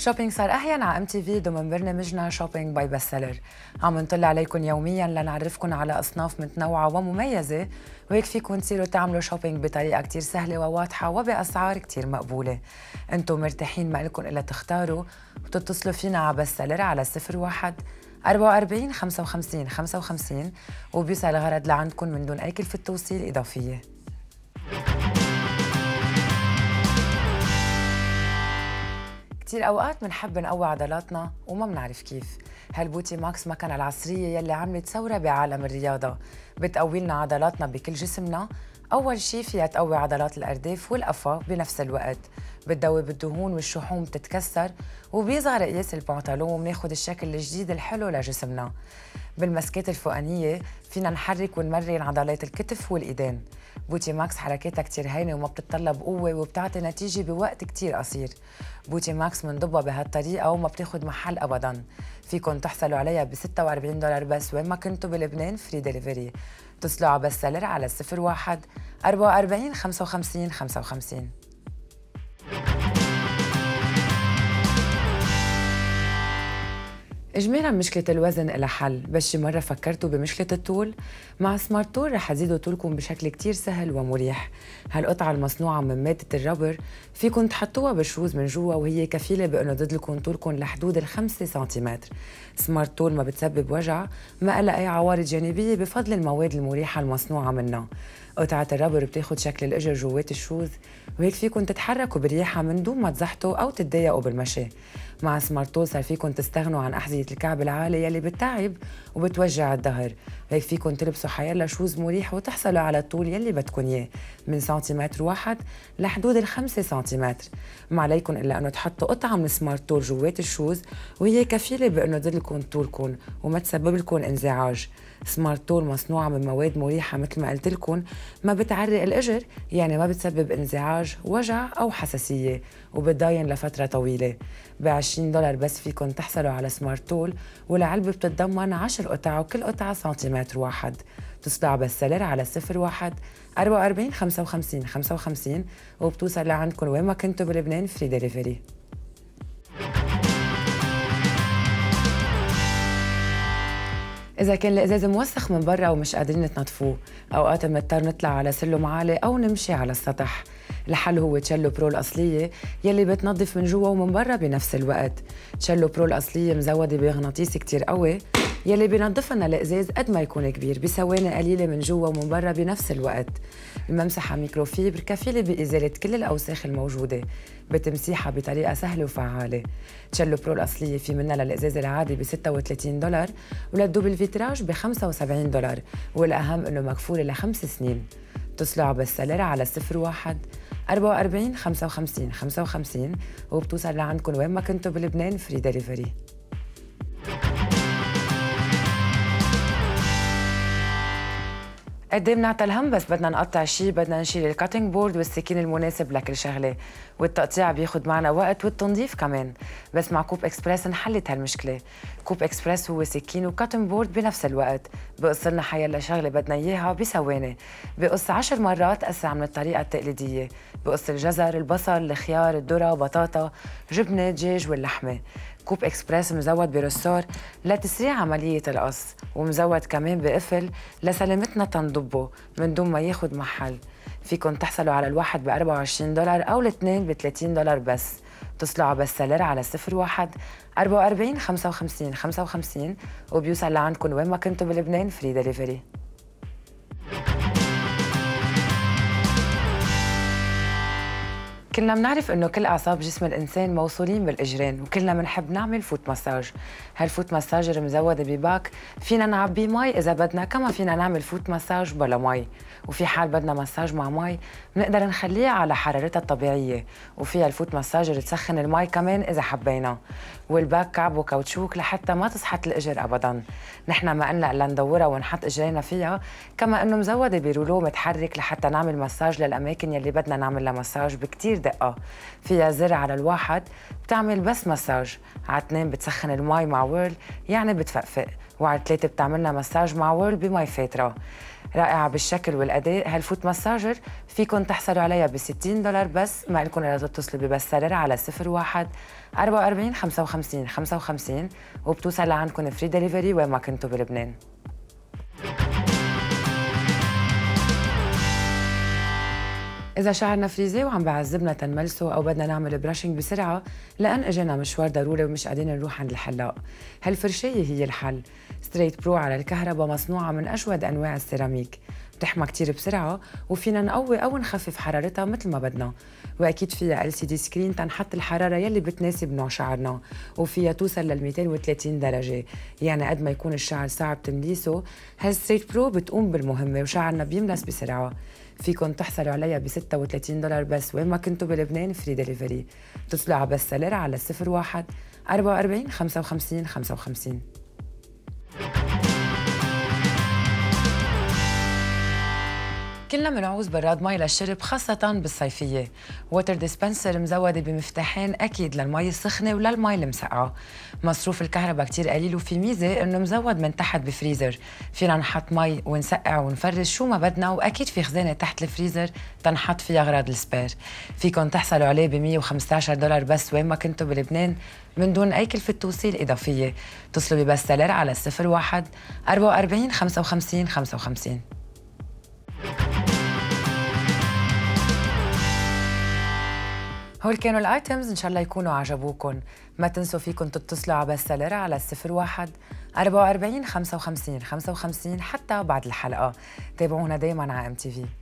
شوبينج صار أحيانا على MTV ضمن برنامجنا شوبينج باي بست سيلر. عم نطلع عليكم يوميا لنعرفكم على أصناف متنوعة ومميزة، وهيك فيكم تصيروا تعملوا شوبينج بطريقة كتير سهلة وواضحة وبأسعار كتير مقبولة. انتم مرتاحين، ما لكم إلا تختاروا وتتصلوا فينا على بست سيلر على 01 44 55 55 وبيوصل الغرض لعندكم من دون أي كلفة توصيل إضافية. كتير أوقات منحب نقوي عضلاتنا وما منعرف كيف. هالبوتي ماكس مكنة العصرية يلي عملت ثورة بعالم الرياضة، بتقوي لنا عضلاتنا بكل جسمنا. أول شي فيها تقوي عضلات الأرداف والقفا بنفس الوقت، بتدوب الدهون والشحوم بتتكسر، وبيصغر قياس البنطلون وبناخد الشكل الجديد الحلو لجسمنا. بالمسكات الفوقانية فينا نحرك ونمرن عضلات الكتف والإيدين. بوتي ماكس حركاتها كتير هينة وما بتتطلب قوة وبتعطي نتيجة بوقت كتير قصير. بوتي ماكس منضبها بهالطريقة وما بتاخد محل أبداً. فيكن تحصلوا عليها ب $46 بس وين ما كنتوا بلبنان، فري ديليفري. اتصلوا على بست سيلر على 01 44 55 55. إجمالاً مشكلة الوزن إلها حل، بس شي مرة فكرتوا بمشكلة الطول؟ مع سمارت تول رح تزيدوا طولكم بشكل كتير سهل ومريح. هالقطعة المصنوعة من مادة الربر فيكن تحطوها بالشوز من جوا، وهي كفيلة بأنه تضلكم طولكم لحدود 5 سنتيمتر. سمارت تول ما بتسبب وجع، ما لها أي عوارض جانبية بفضل المواد المريحة المصنوعة منها. قطعة الربر بتاخد شكل الإجر جوات الشوز، وهيك فيكن تتحركوا برياحة من دون ما تزحطوا أو تتضايقوا بالمشي. مع سمارت تول صار فيكن تستغنوا عن أحذية الكعب العالي يلي بتتعب وبتوجع الظهر، هيك فيكن تلبسوا حيلا شوز مريح وتحصلوا على الطول يلي بدكن إياه من سنتيمتر واحد لحدود 5 سنتيمتر. ما عليكن إلا أنه تحطوا قطعة من سمارت تول جوات الشوز، وهي كفيلة بأنه تضلكن طولكن وما تسبب لكم انزعاج. سمارت تول مصنوعة من مواد مريحة مثل ما قلت لكم، ما بتعرق الإجر، يعني ما بتسبب انزعاج، وجع أو حساسية، وبتضاين لفترة طويلة. ب$20 بس فيكم تحصلوا على سمارت تول، والعلبة بتتضمن 10 قطع وكل قطعة سنتيمتر واحد. اتصلوا على بست سيلر على 01 44 55 55 وبتوصل لعندكم وين ما كنتوا بلبنان، فري ديليفري. إذا كان الإزاز موسخ من برا ومش قادرين تنظفوه، أوقات بنضطر نطلع على سلم عالي أو نمشي على السطح. الحل هو تشيلو برو الأصلية يلي بتنظف من جوا ومن برا بنفس الوقت. تشيلو برو الأصلية مزودة بمغناطيس كتير قوي يلي بينظف لنا الإزاز قد ما يكون كبير بثواني قليلة من جوا ومن برا بنفس الوقت. الممسحة ميكروفيبر كفيلة بإزالة كل الأوساخ الموجودة بتمسيحها بطريقة سهلة وفعالة. تشيلو برو الأصلية في منها للإزاز العادي ب $36 وللدوبل فيتراج ب $75، والأهم إنه مكفولة ل5 سنين. اتصلوا على بست سيلر على 01 44 55 55 وبتوصل لعندكم وين ما كنتوا بلبنان، فري ديليفري. قد ايه بنعطى الهم بس بدنا نقطع شيء، بدنا نشيل الكاتنج بورد والسكين المناسب لكل شغله، والتقطيع بياخد معنا وقت والتنظيف كمان. بس مع كوب اكسبرس انحلت هالمشكله. كوب اكسبرس هو سكين وكاتنج بورد بنفس الوقت، بقص لنا حيلا شغله بدنا اياها بثواني، بقص 10 مرات اسرع من الطريقه التقليديه. بقص الجزر، البصل، الخيار، الذره، بطاطا، جبنه، دجاج واللحمه. كوب اكسبرس مزود برسار لتسريع عملية القص، ومزود كمان بقفل لسلامتنا تنضبه من دون ما ياخد محل. فيكن تحصلوا على الواحد ب$24 أو الاثنين ب$30 بس. اتصلوا على بست سيلر على 01 44 55 55 وبيوصل لعندكم وين ما كنتوا بلبنان، فري ديليفري. كلنا بنعرف انه كل اعصاب جسم الانسان موصولين بالاجرين، وكلنا بنحب نعمل فوت مساج. هالفوت مساجر مزوده بباك فينا نعبي مي اذا بدنا، كما فينا نعمل فوت مساج بلا مي، وفي حال بدنا مساج مع مي بنقدر نخليها على حرارتها الطبيعيه، وفيها الفوت مساجر تسخن المي كمان اذا حبينا. والباك كعب وكاوتشوك لحتى ما تسحط الاجر ابدا. نحن ما قلنا الا ندورها ونحط اجرينا فيها، كما انه مزوده برولو متحرك لحتى نعمل مساج للاماكن يلي بدنا نعمل لها مساج بكتير دقة. فيها زر على الواحد بتعمل بس مساج، على 2 بتسخن المي مع ويرل يعني بتفقفق، وعلى 3 بتعملنا مساج مع ويرل بمي فاترة. رائعة بالشكل والأداء هالفوت مساجر، فيكن تحصلوا عليها ب $60 بس. ما لكم إلا تتصلوا ببستلر على 01 44 55 55 وبتوصل لعندكم فري دليفري وين ما كنتوا بلبنان. إذا شعرنا فريزي وعم بعذبنا تنملسه أو بدنا نعمل براشنج بسرعة لأن إجانا مشوار ضروري ومش قادرين نروح عند الحلاق، هالفرشاية هي الحل. ستريت برو على الكهرباء مصنوعة من أجود أنواع السيراميك، بتحمى كتير بسرعة وفينا نقوي أو نخفف حرارتها مثل ما بدنا، وأكيد فيها LCD سكرين تنحط الحرارة يلي بتناسب نوع شعرنا، وفيها توصل لل 230 درجة، يعني قد ما يكون الشعر صعب تمليسه هالستريت برو بتقوم بالمهمة وشعرنا بيملس بسرعة. فيكن تحصلوا عليها ب $36 بس وين ما كنتوا بلبنان فري دليفري. اتصلوا على بستلر على 01 44 55 55. كلنا منعوز براد مي للشرب خاصة بالصيفية. ووتر ديسبنسر مزودة بمفتاحين أكيد للمي السخنة وللمي المسقعة. مصروف الكهرباء كتير قليل وفي ميزة إنه مزود من تحت بفريزر، فينا نحط مي ونسقع ونفرز شو ما بدنا، وأكيد في خزانة تحت الفريزر تنحط فيها أغراض السبير. فيكن تحصلوا عليه ب $115 بس وين ما كنتوا بلبنان من دون أي كلفة توصيل إضافية. اتصلوا ببستلر على 01 44 55 55. هول كانوا الايتمز، ان شاء الله يكونوا عجبوكم. ما تنسوا فيكم تتصلوا على بستلر على 01 44 55 55 حتى بعد الحلقه. تابعونا دايما على MTV.